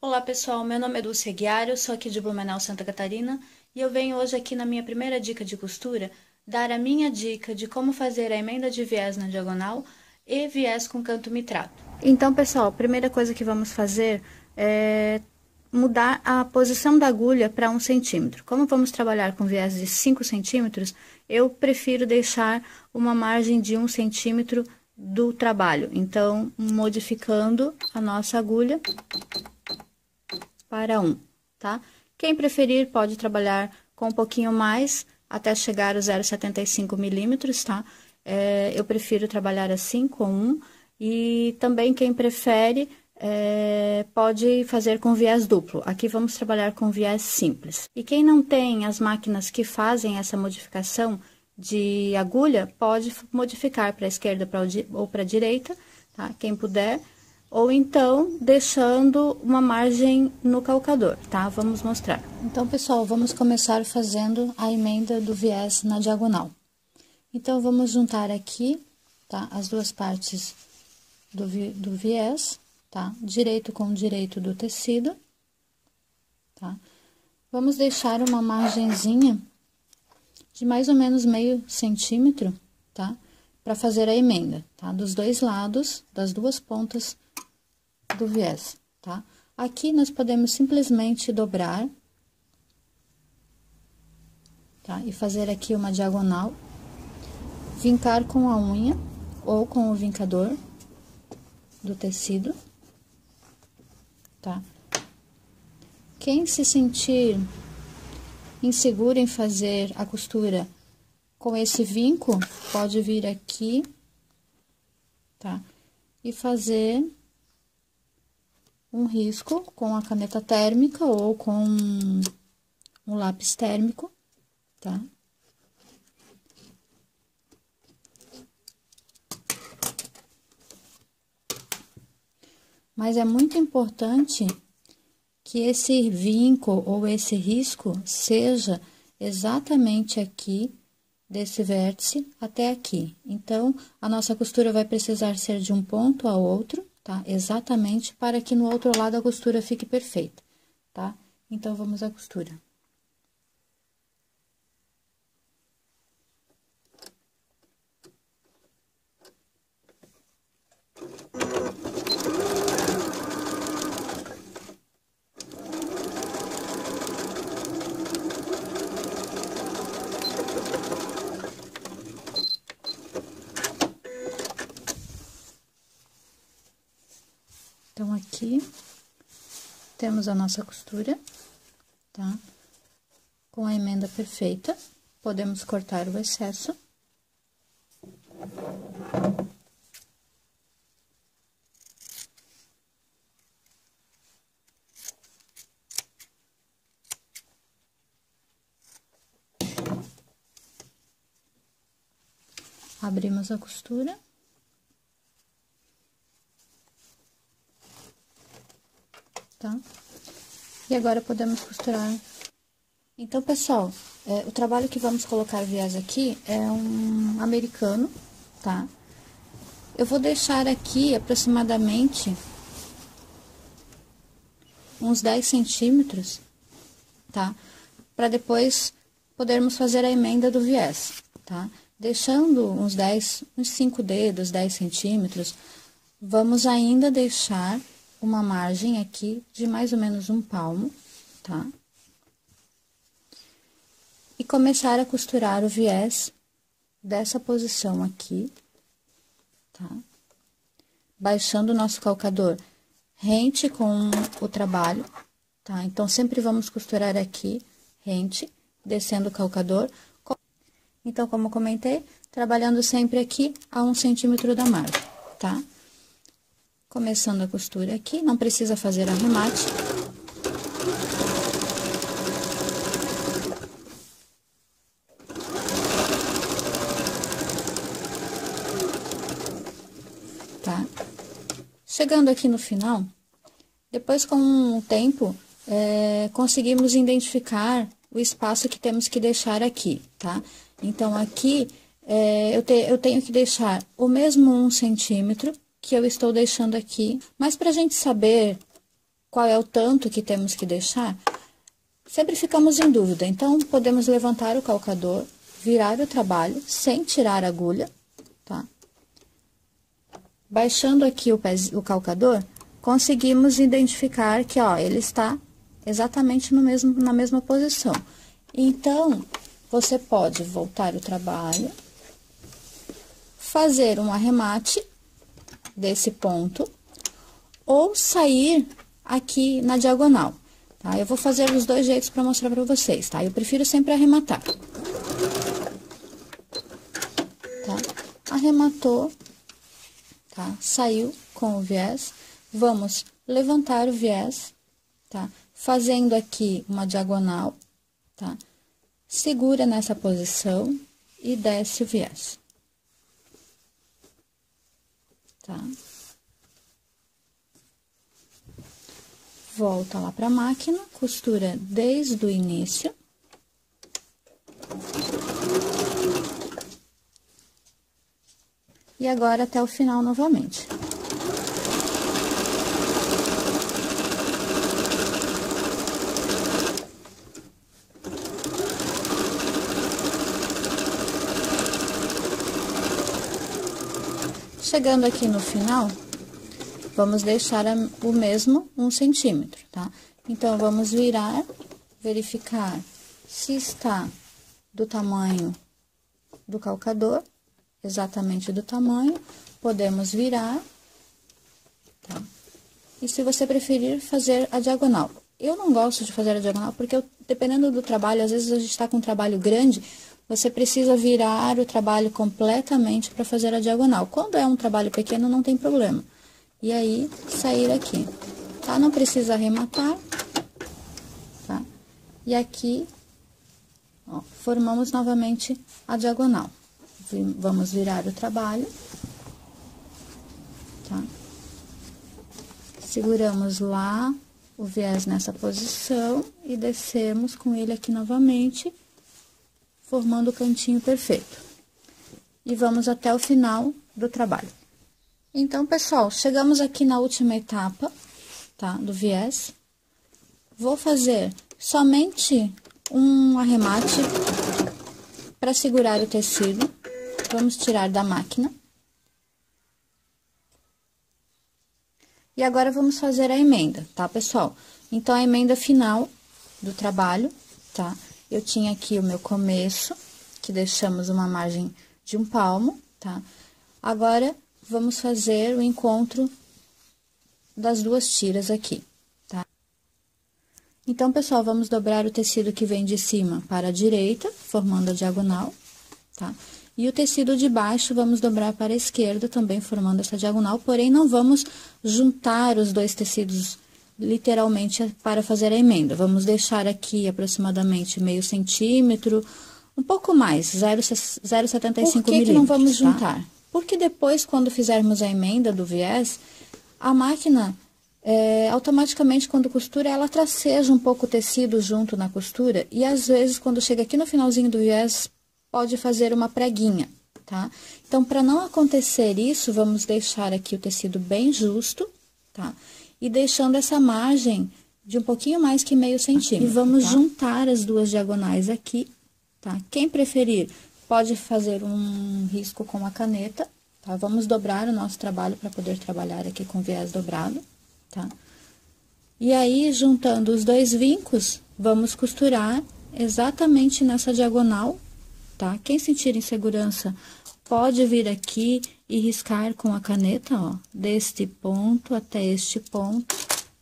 Olá pessoal, meu nome é Dulce Aguiar, eu sou aqui de Blumenau, Santa Catarina e eu venho hoje aqui na minha primeira dica de costura dar a minha dica de como fazer a emenda de viés na diagonal e viés com canto mitrado. Então pessoal, a primeira coisa que vamos fazer é mudar a posição da agulha para 1 centímetro. Como vamos trabalhar com viés de 5 centímetros, eu prefiro deixar uma margem de 1 centímetro do trabalho. Então, modificando a nossa agulha para 1, tá? Quem preferir pode trabalhar com um pouquinho mais, até chegar a 0,75 milímetros, tá? Eu prefiro trabalhar assim, com 1, e também quem prefere pode fazer com viés duplo. Aqui vamos trabalhar com viés simples. E quem não tem as máquinas que fazem essa modificação de agulha, pode modificar para a esquerda ou para a direita, tá? Quem puder. Ou então, deixando uma margem no calcador, tá? Vamos mostrar. Então, pessoal, vamos começar fazendo a emenda do viés na diagonal. Então, vamos juntar aqui, tá? As duas partes do viés, tá? Direito com direito do tecido, tá? Vamos deixar uma margenzinha de mais ou menos meio centímetro, tá? Para fazer a emenda, tá? Dos dois lados, das duas pontas do viés, tá? Aqui nós podemos simplesmente dobrar, tá? E fazer aqui uma diagonal, vincar com a unha ou com o vincador do tecido, tá? Quem se sentir inseguro em fazer a costura com esse vinco, pode vir aqui, tá? E fazer um risco com a caneta térmica ou com um lápis térmico, tá? Mas é muito importante que esse vinco ou esse risco seja exatamente aqui, desse vértice até aqui. Então, a nossa costura vai precisar ser de um ponto a outro, tá? Exatamente para que no outro lado a costura fique perfeita, tá? Então, vamos à costura. Então, aqui, temos a nossa costura, tá? Com a emenda perfeita, podemos cortar o excesso. Abrimos a costura. Tá? E agora, podemos costurar. Então, pessoal, o trabalho que vamos colocar viés aqui é um americano, tá? Eu vou deixar aqui aproximadamente uns 10 centímetros, tá? Para depois podermos fazer a emenda do viés, tá? Deixando uns 5 dedos, 10 centímetros, vamos ainda deixar uma margem aqui de mais ou menos um palmo, tá? E começar a costurar o viés dessa posição aqui, tá? Baixando o nosso calcador rente com o trabalho, tá? Então, sempre vamos costurar aqui rente, descendo o calcador. Então, como comentei, trabalhando sempre aqui a 1 centímetro da margem, tá? Começando a costura aqui, não precisa fazer arremate. Tá? Chegando aqui no final, depois com o tempo, conseguimos identificar o espaço que temos que deixar aqui, tá? Então, aqui, eu tenho que deixar o mesmo 1 centímetro que eu estou deixando aqui, mas para a gente saber qual é o tanto que temos que deixar, sempre ficamos em dúvida. Então, podemos levantar o calcador, virar o trabalho sem tirar a agulha, tá? Baixando aqui o calcador, conseguimos identificar que, ó, ele está exatamente na mesma posição. Então, você pode voltar o trabalho, fazer um arremate desse ponto, ou sair aqui na diagonal, tá? Eu vou fazer os dois jeitos para mostrar para vocês, tá? Eu prefiro sempre arrematar. Tá? Arrematou, tá? Saiu com o viés, vamos levantar o viés, tá? Fazendo aqui uma diagonal, tá? Segura nessa posição e desce o viés, tá? Volta lá para a máquina, costura desde o início. E agora até o final novamente. Chegando aqui no final, vamos deixar o mesmo 1 centímetro, tá? Então, vamos virar, verificar se está do tamanho do calcador, exatamente do tamanho, podemos virar, tá? E se você preferir fazer a diagonal. Eu não gosto de fazer a diagonal, porque dependendo do trabalho, às vezes a gente está com um trabalho grande, você precisa virar o trabalho completamente para fazer a diagonal. Quando é um trabalho pequeno, não tem problema. E aí, sair aqui, tá? Não precisa arrematar, tá? E aqui, ó, formamos novamente a diagonal. Vamos virar o trabalho, tá? Seguramos lá o viés nessa posição e descemos com ele aqui novamente, formando o cantinho perfeito. E vamos até o final do trabalho. Então, pessoal, chegamos aqui na última etapa, tá? Do viés. Vou fazer somente um arremate para segurar o tecido. Vamos tirar da máquina. E agora, vamos fazer a emenda, tá, pessoal? Então, a emenda final do trabalho, tá? Eu tinha aqui o meu começo, que deixamos uma margem de 1 palmo, tá? Agora, vamos fazer o encontro das duas tiras aqui, tá? Então, pessoal, vamos dobrar o tecido que vem de cima para a direita, formando a diagonal, tá? E o tecido de baixo, vamos dobrar para a esquerda, também formando essa diagonal, porém, não vamos juntar os dois tecidos literalmente para fazer a emenda. Vamos deixar aqui aproximadamente meio centímetro, um pouco mais, 0,75 milímetros. Por que não vamos juntar? Porque depois, quando fizermos a emenda do viés, a máquina, automaticamente, quando costura, ela traceja um pouco o tecido junto na costura. E, às vezes, quando chega aqui no finalzinho do viés, pode fazer uma preguinha, tá? Então, para não acontecer isso, vamos deixar aqui o tecido bem justo, tá? E deixando essa margem de um pouquinho mais que meio centímetro. E vamos juntar as duas diagonais aqui, tá? Quem preferir, pode fazer um risco com a caneta, tá? Vamos dobrar o nosso trabalho para poder trabalhar aqui com viés dobrado, tá? E aí, juntando os dois vincos, vamos costurar exatamente nessa diagonal, tá? Quem sentir insegurança, pode vir aqui e riscar com a caneta, ó, deste ponto até este ponto.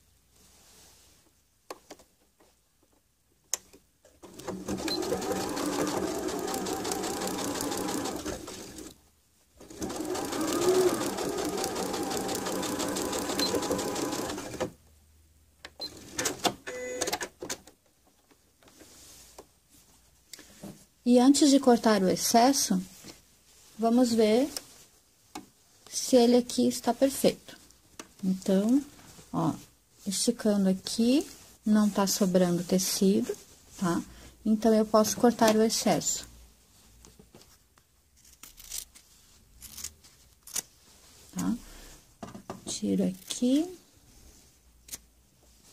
E antes de cortar o excesso, vamos ver se ele aqui está perfeito. Então, ó, esticando aqui, não tá sobrando tecido, tá? Então, eu posso cortar o excesso. Tá? Tiro aqui.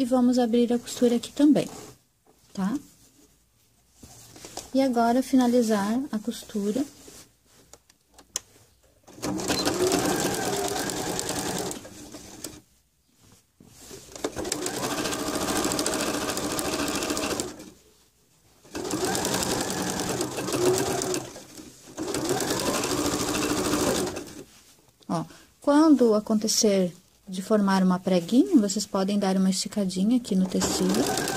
e vamos abrir a costura aqui também, tá? E agora, finalizar a costura. Ó, quando acontecer de formar uma preguinha, vocês podem dar uma esticadinha aqui no tecido.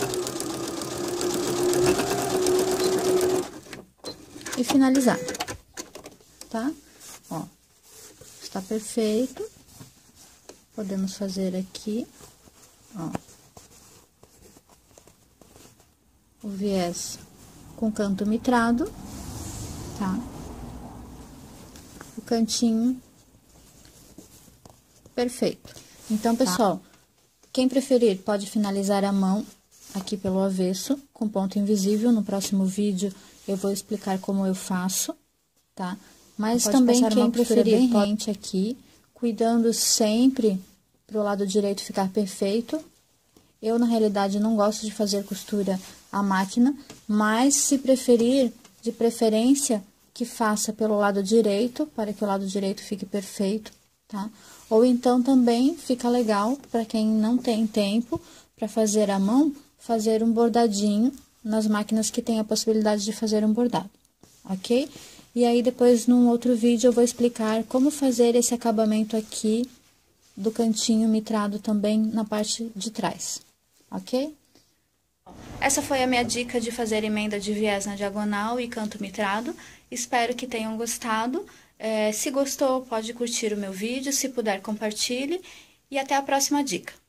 E finalizar, tá? Ó, está perfeito. Podemos fazer aqui, ó, o viés com canto mitrado, tá? O cantinho perfeito. Então, pessoal, quem preferir pode finalizar a mão aqui pelo avesso, com ponto invisível. No próximo vídeo eu vou explicar como eu faço, tá? Mas também quem preferir pode aqui, cuidando sempre pro lado direito ficar perfeito. Eu, na realidade, não gosto de fazer costura à máquina, mas se preferir, de preferência, que faça pelo lado direito, para que o lado direito fique perfeito, tá? Ou então também fica legal para quem não tem tempo para fazer à mão, fazer um bordadinho nas máquinas que tem a possibilidade de fazer um bordado, ok? E aí depois num outro vídeo eu vou explicar como fazer esse acabamento aqui do cantinho mitrado também na parte de trás, ok? Essa foi a minha dica de fazer emenda de viés na diagonal e canto mitrado. Espero que tenham gostado. Se gostou, pode curtir o meu vídeo, se puder, compartilhe. E até a próxima dica.